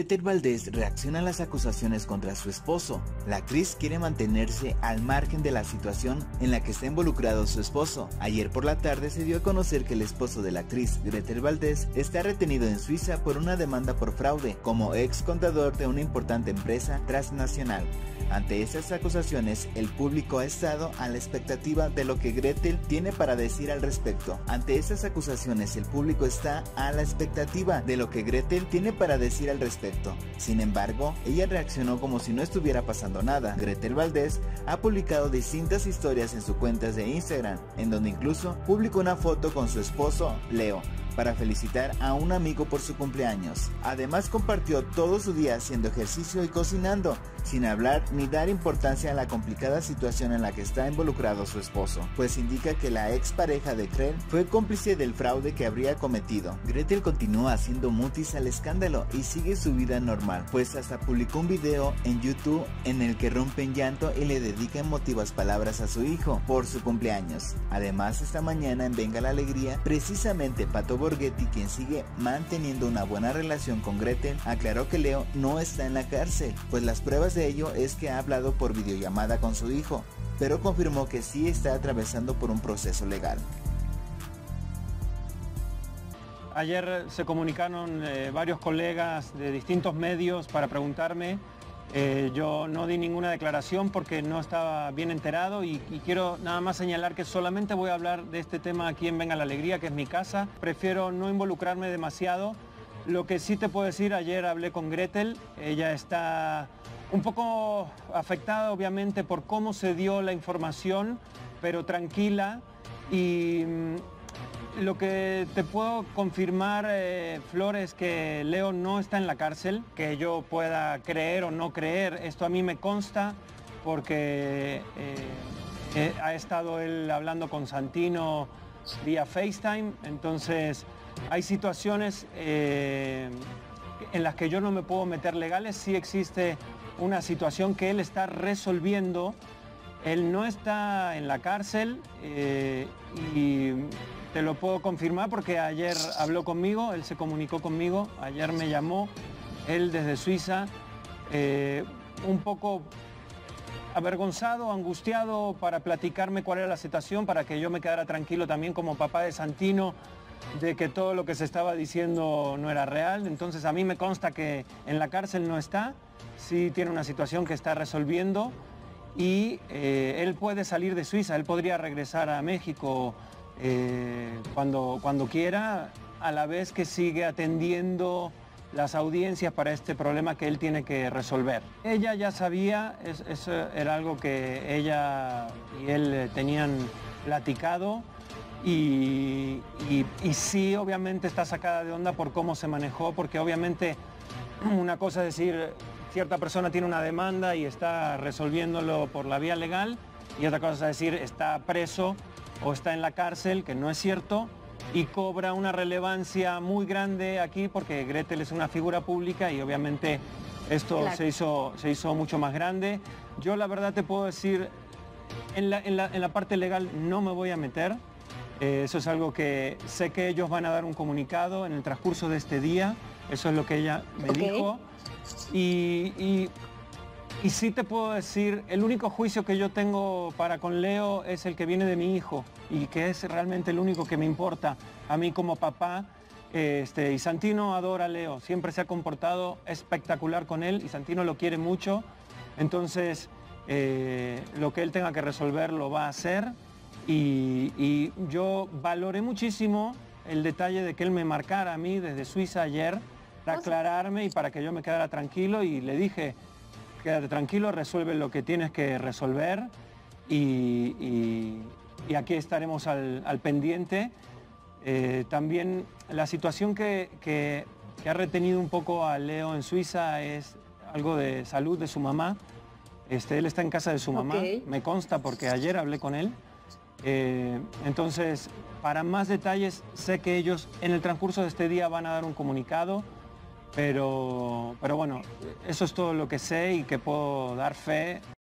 Gretel Valdez reacciona a las acusaciones contra su esposo. La actriz quiere mantenerse al margen de la situación en la que está involucrado su esposo. Ayer por la tarde se dio a conocer que el esposo de la actriz, Gretel Valdez, está retenido en Suiza por una demanda por fraude como ex contador de una importante empresa transnacional. Ante esas acusaciones, el público ha estado a la expectativa de lo que Gretel tiene para decir al respecto. Ante esas acusaciones, el público está a la expectativa de lo que Gretel tiene para decir al respecto. Sin embargo, ella reaccionó como si no estuviera pasando nada. Gretel Valdez ha publicado distintas historias en sus cuentas de Instagram, en donde incluso publicó una foto con su esposo, Leo, para felicitar a un amigo por su cumpleaños. Además compartió todo su día haciendo ejercicio y cocinando, sin hablar ni dar importancia a la complicada situación en la que está involucrado su esposo, pues indica que la expareja de Gretel fue cómplice del fraude que habría cometido. Gretel continúa haciendo mutis al escándalo y sigue su vida normal, pues hasta publicó un video en YouTube en el que rompe en llanto y le dedica emotivas palabras a su hijo por su cumpleaños. Además, esta mañana en Venga la Alegría, precisamente Pato Borghetti, quien sigue manteniendo una buena relación con Gretel, aclaró que Leo no está en la cárcel, pues las pruebas de ello es que ha hablado por videollamada con su hijo, pero confirmó que sí está atravesando por un proceso legal. Ayer se comunicaron varios colegas de distintos medios para preguntarme. Yo no di ninguna declaración porque no estaba bien enterado y quiero nada más señalar que solamente voy a hablar de este tema aquí en Venga la Alegría, que es mi casa. Prefiero no involucrarme demasiado. Lo que sí te puedo decir, ayer hablé con Gretel, ella está un poco afectada obviamente por cómo se dio la información, pero tranquila, y lo que te puedo confirmar, Flor, es que Leo no está en la cárcel. Que yo pueda creer o no creer, esto a mí me consta porque ha estado él hablando con Santino vía FaceTime. Entonces hay situaciones en las que yo no me puedo meter legales. Sí existe una situación que él está resolviendo. Él no está en la cárcel y te lo puedo confirmar porque ayer habló conmigo, él se comunicó conmigo, ayer me llamó, él desde Suiza, un poco avergonzado, angustiado, para platicarme cuál era la situación, para que yo me quedara tranquilo también como papá de Santino, de que todo lo que se estaba diciendo no era real. Entonces a mí me consta que en la cárcel no está, sí tiene una situación que está resolviendo y él puede salir de Suiza, él podría regresar a México cuando quiera, a la vez que sigue atendiendo las audiencias para este problema que él tiene que resolver. Ella ya sabía, eso era algo que ella y él tenían platicado y sí, obviamente está sacada de onda por cómo se manejó, porque obviamente una cosa es decir, cierta persona tiene una demanda y está resolviéndolo por la vía legal, y otra cosa es decir, está preso o está en la cárcel, que no es cierto, y cobra una relevancia muy grande aquí porque Gretel es una figura pública y obviamente esto claro, se hizo mucho más grande. Yo la verdad te puedo decir, en la parte legal no me voy a meter, eso es algo que sé que ellos van a dar un comunicado en el transcurso de este día, eso es lo que ella me dijo, y sí te puedo decir, el único juicio que yo tengo para con Leo es el que viene de mi hijo y que es realmente el único que me importa a mí como papá. Y Santino adora a Leo, siempre se ha comportado espectacular con él y Santino lo quiere mucho. Entonces, lo que él tenga que resolver lo va a hacer y yo valoré muchísimo el detalle de que él me marcara a mí desde Suiza ayer para aclararme y para que yo me quedara tranquilo, y le dije, quédate tranquilo, resuelve lo que tienes que resolver y aquí estaremos al pendiente. También la situación que ha retenido un poco a Leo en Suiza es algo de salud de su mamá. Él está en casa de su mamá, me consta porque ayer hablé con él. Entonces, para más detalles, sé que ellos en el transcurso de este día van a dar un comunicado. Pero bueno, eso es todo lo que sé y que puedo dar fe